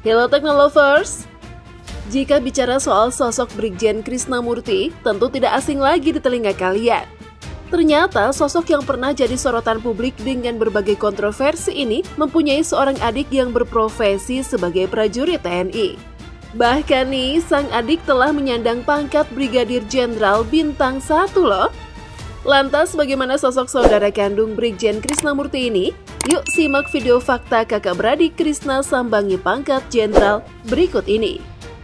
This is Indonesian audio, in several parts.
Hello Technolovers! Jika bicara soal sosok Brigjen Krisnamurti, tentu tidak asing lagi di telinga kalian. Ternyata sosok yang pernah jadi sorotan publik dengan berbagai kontroversi ini mempunyai seorang adik yang berprofesi sebagai prajurit TNI. Bahkan nih, sang adik telah menyandang pangkat Brigadir Jenderal Bintang 1 loh. Lantas bagaimana sosok saudara kandung Brigjen Krisnamurti ini? Yuk simak video fakta kakak beradik Krisna sambangi pangkat jenderal berikut ini.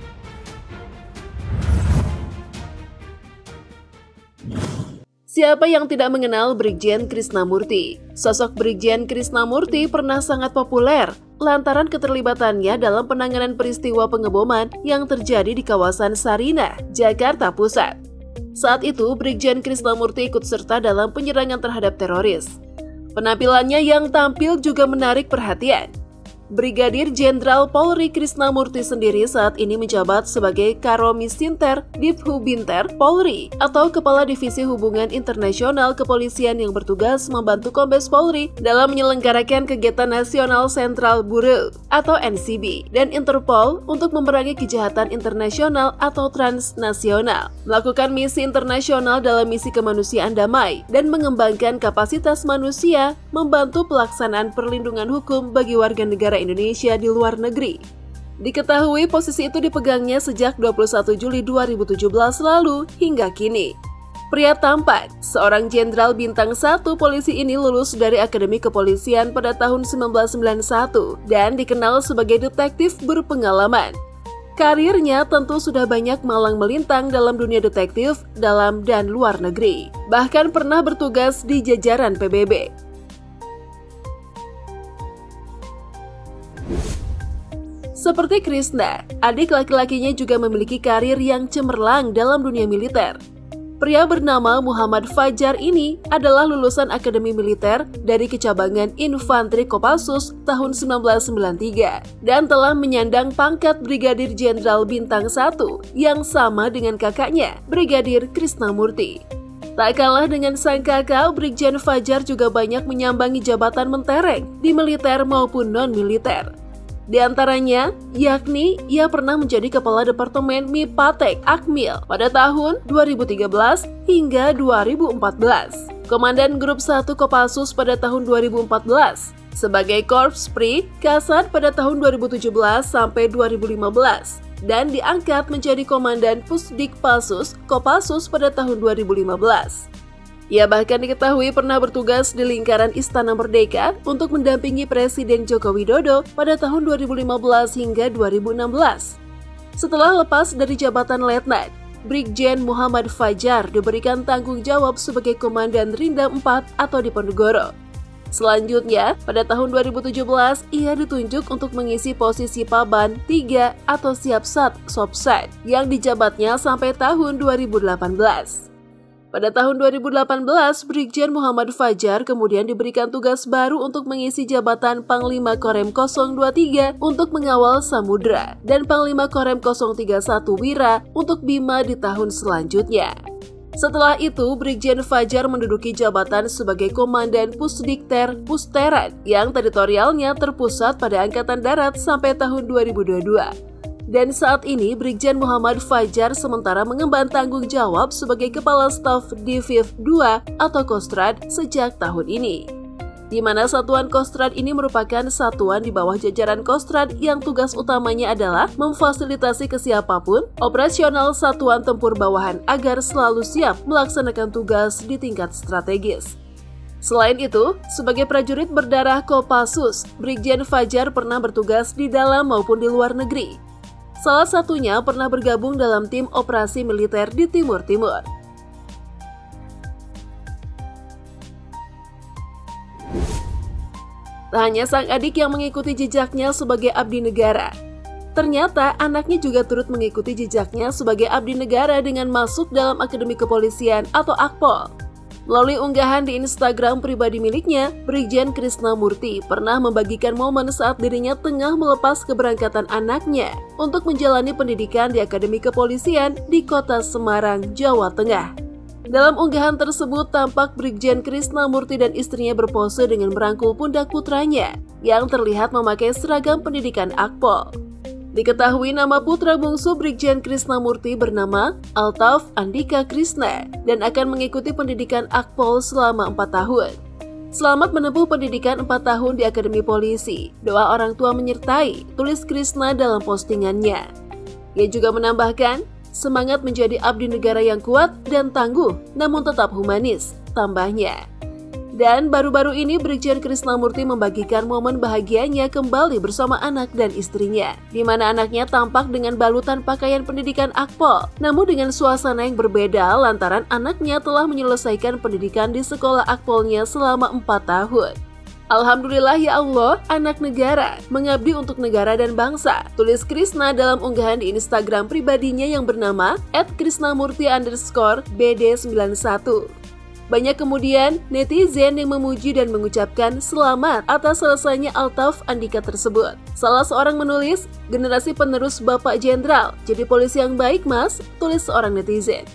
Siapa yang tidak mengenal Brigjen Krisnamurti? Sosok Brigjen Krisnamurti pernah sangat populer lantaran keterlibatannya dalam penanganan peristiwa pengeboman yang terjadi di kawasan Sarinah, Jakarta Pusat. Saat itu, Brigjen Krisnamurti ikut serta dalam penyerangan terhadap teroris. Penampilannya yang tampil juga menarik perhatian. Brigadir Jenderal Polri Krisnamurti sendiri saat ini menjabat sebagai Karomisinter Divhubinter Polri atau Kepala Divisi Hubungan Internasional Kepolisian yang bertugas membantu Kombes Polri dalam menyelenggarakan kegiatan nasional Central Bureau atau NCB dan Interpol untuk memerangi kejahatan internasional atau transnasional, melakukan misi internasional dalam misi kemanusiaan damai dan mengembangkan kapasitas manusia membantu pelaksanaan perlindungan hukum bagi warga negara Indonesia di luar negeri. Diketahui posisi itu dipegangnya sejak 21 Juli 2017 lalu hingga kini. Pria tampan, seorang jenderal bintang 1 polisi ini lulus dari Akademi Kepolisian pada tahun 1991 dan dikenal sebagai detektif berpengalaman. Karirnya tentu sudah banyak malang melintang dalam dunia detektif dalam dan luar negeri. Bahkan pernah bertugas di jajaran PBB. Seperti Krisna, adik laki-lakinya juga memiliki karir yang cemerlang dalam dunia militer. Pria bernama Muhammad Fajar ini adalah lulusan Akademi Militer dari Kecabangan Infanteri Kopassus tahun 1993 dan telah menyandang pangkat Brigadir Jenderal Bintang 1 yang sama dengan kakaknya, Brigadir Krisnamurti. Tak kalah dengan sang kakak, Brigjen Fajar juga banyak menyambangi jabatan mentereng di militer maupun non-militer. Di antaranya, yakni ia pernah menjadi Kepala Departemen Mipatek Akmil pada tahun 2013 hingga 2014, Komandan Grup 1 Kopassus pada tahun 2014, sebagai Korps Pri Kasat pada tahun 2017 sampai 2015, dan diangkat menjadi Komandan Pusdikpassus Kopassus pada tahun 2015. Ia bahkan diketahui pernah bertugas di lingkaran Istana Merdeka untuk mendampingi Presiden Joko Widodo pada tahun 2015 hingga 2016. Setelah lepas dari jabatan letnan, Brigjen Muhammad Fajar diberikan tanggung jawab sebagai Komandan Rindam 4 atau Diponegoro. Selanjutnya, pada tahun 2017, ia ditunjuk untuk mengisi posisi Paban 3 atau Siapsat Sopsat yang dijabatnya sampai tahun 2018. Pada tahun 2018, Brigjen Muhammad Fajar kemudian diberikan tugas baru untuk mengisi jabatan Panglima Korem 023 untuk mengawal Samudra dan Panglima Korem 031 Wira untuk Bima di tahun selanjutnya. Setelah itu, Brigjen Fajar menduduki jabatan sebagai Komandan Pusdikter Pusteran yang teritorialnya terpusat pada Angkatan Darat sampai tahun 2022. Dan saat ini, Brigjen Muhammad Fajar sementara mengemban tanggung jawab sebagai Kepala Staf Diviv 2 atau Kostrad sejak tahun ini. Di mana satuan Kostrad ini merupakan satuan di bawah jajaran Kostrad yang tugas utamanya adalah memfasilitasi ke siapapun operasional satuan tempur bawahan agar selalu siap melaksanakan tugas di tingkat strategis. Selain itu, sebagai prajurit berdarah Kopassus, Brigjen Fajar pernah bertugas di dalam maupun di luar negeri. Salah satunya pernah bergabung dalam tim operasi militer di Timur Timur. Tak hanya sang adik yang mengikuti jejaknya sebagai abdi negara. Ternyata anaknya juga turut mengikuti jejaknya sebagai abdi negara dengan masuk dalam Akademi Kepolisian atau Akpol. Melalui unggahan di Instagram pribadi miliknya, Brigjen Krisnamurti pernah membagikan momen saat dirinya tengah melepas keberangkatan anaknya untuk menjalani pendidikan di Akademi Kepolisian di Kota Semarang, Jawa Tengah. Dalam unggahan tersebut tampak Brigjen Krisnamurti dan istrinya berpose dengan merangkul pundak putranya yang terlihat memakai seragam pendidikan Akpol. Diketahui nama putra bungsu Brigjen Krisnamurti bernama Altaf Andika Krisna dan akan mengikuti pendidikan Akpol selama 4 tahun. Selamat menempuh pendidikan 4 tahun di Akademi Polisi. Doa orang tua menyertai, tulis Krisna dalam postingannya. Ia juga menambahkan, semangat menjadi abdi negara yang kuat dan tangguh, namun tetap humanis, tambahnya. Dan baru-baru ini Brigjen Krisnamurti membagikan momen bahagianya kembali bersama anak dan istrinya, di mana anaknya tampak dengan balutan pakaian pendidikan Akpol, namun dengan suasana yang berbeda lantaran anaknya telah menyelesaikan pendidikan di sekolah Akpolnya selama 4 tahun. Alhamdulillah ya Allah, anak negara, mengabdi untuk negara dan bangsa, tulis Krisna dalam unggahan di Instagram pribadinya yang bernama @krisnamurti_bd91. Banyak kemudian netizen yang memuji dan mengucapkan selamat atas selesainya Altaf Andika tersebut. Salah seorang menulis, generasi penerus Bapak Jenderal, jadi polisi yang baik mas, tulis seorang netizen.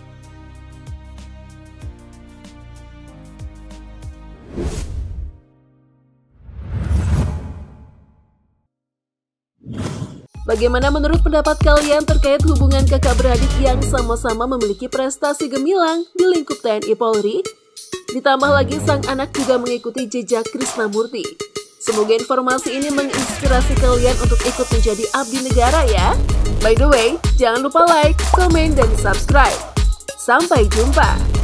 Bagaimana menurut pendapat kalian terkait hubungan kakak beradik yang sama-sama memiliki prestasi gemilang di lingkup TNI Polri? Ditambah lagi sang anak juga mengikuti jejak Krisnamurti. Semoga informasi ini menginspirasi kalian untuk ikut menjadi abdi negara ya. By the way, jangan lupa like, komen, dan subscribe. Sampai jumpa!